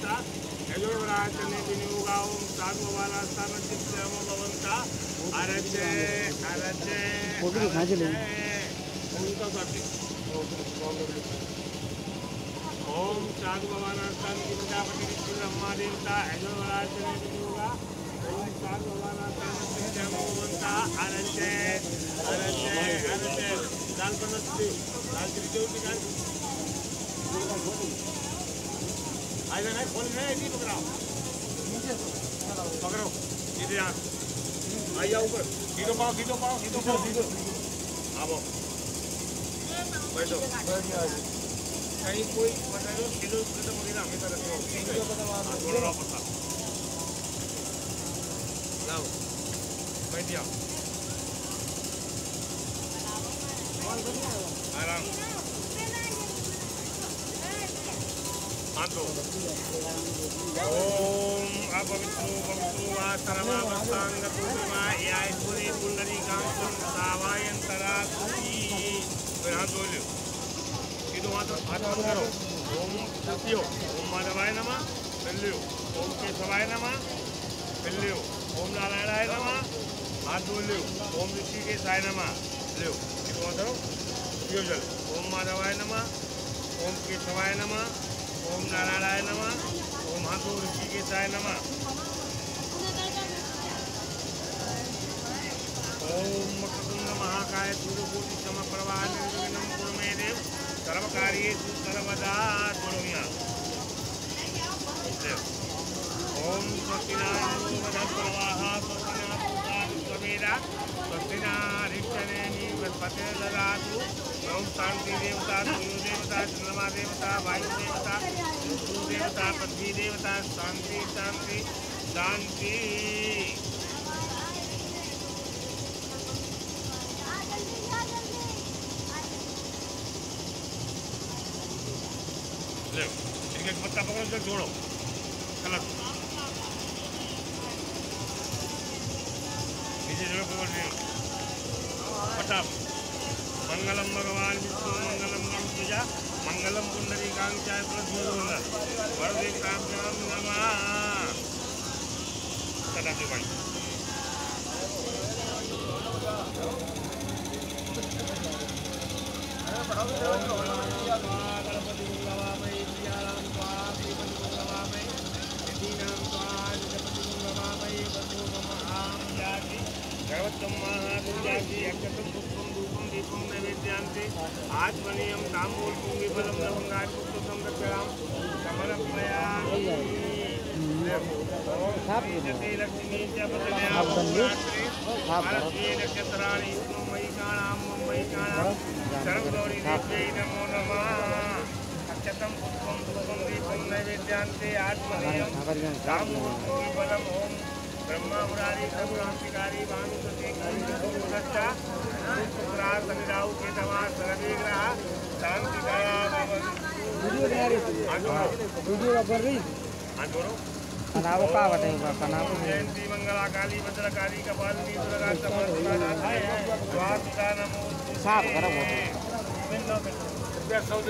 भवन्ता यजोराचने विनियोगा ओम साधुवाला स्थानचित्तम भवन्ता आरच्चे आरच्चे photo दिखा चले उनका करते ओम साधुवाला स्थान की प्रजापति ऋषि ब्रह्मा देवता यजोराचने विनियोगा ओम साधुवाला स्थानचित्तम भवन्ता आरच्चे आरच्चे आरच्चे दाल बनस्ती दाल की जोड़ी का आइए ना खोल रहे हैं जी पकड़ाओ पकड़ो इधर यहाँ आइए ऊपर सीधो पाओ सीधो पाओ सीधो पाओ सीधो आओ बैठो कहीं कोई बताओ किलो खत्म हो गया हमेशा रखो ठीक है थोड़ा रहो पता लाओ बैठ जाओ आराम ओम अपवित्रो पवित्रो वा सर्वावस्थांगतो वा याय पुरे पुंडरीकांतं सावायंतरासुति फिर हाथ धो लो सीधो हाथ बंद करो ओम सत्यो ओम माधवाय नमः फिर लो ओम केशवाय नमः फिर लो ओम नारायणाय नमः हाथ धो लो ओम ऋषिकेशाय नमः लो सीधो हाथ धरो पियो जल ओम माधवाय नमः ओम केशवाय नमः ओम नारायणाय नमः ओम हाथो ऋषिकेशाय नमः ओम मकरकुंड महाकाय सूर्यकोटि समप्रभा निर्विघ्नं कुरु मे देव सर्वकार्येषु सर्वदा कुरुम्या ओम स्वस्तिनारायणो वदप्रवाह स्वस्तिनापुषाविश्ववेदा स्वस्तिनारिष्टनेमि बृहस्पतिर् ददातु ओम शांति देवता सूर्य देवता चंद्रमा देवता वायु देवता गुरु देवता पृथ्वी देवता शांति शांति शांति ले इनके पत्ता पकड़ो जब जोड़ो गलत नीचे जोड़ो पकड़ रहे पट्टा मंगलम भगवान विष्णु मंगलम गणपतिजा मंगलम पुंडरीकांचाय प्रद्युम्न वरदेवताभ्यां नमः सदा जो भाई गणपति मंगलामय प्रियाराम स्वामी मंगलामय निधिनाम स्वामी गणपति मंगलामय वसुमहाम जाति सर्वोत्तम महादुर्गाजी अक्षतम पुष्पम धूपम दीपम नैवेद्यांते आत्मनियम ताम्बूलम विफलम नवंगाय पुष्पम दक्षराम समर्पयामि जते लक्ष्मी च भारतीय नक्षत्राणि मयि काणाम मयि काणाम सर्वगौरी देव्यै नमो नमः अक्षतम पुष्पम धूपम दीपम नैवेद्यांते आत्मनियम ताम्बूलम विफलम ओम ब्रह्मा मुरारी सर्वक्रांतिकारी भानुसुते कुंडा पुत्रार सविदाऊ के तमा सर्वेग्रह शांतिकाया वीडियो कर रही आंदोलो कनाव का बताइए कनाव जयंती मंगला काली भद्रकाली कपालिनी दुर्गा समर्पणा स्वाहा नमो साफ करो क्या सौदे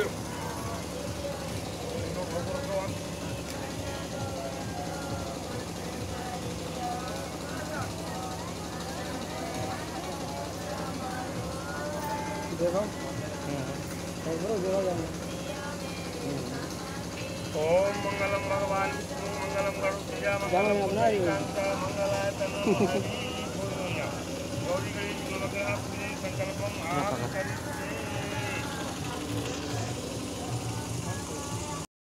देखो ओम मंगलम भगवान विष्णु मंगलम गरुड़ध्वजा मंगलम मंगलाय तनोहरि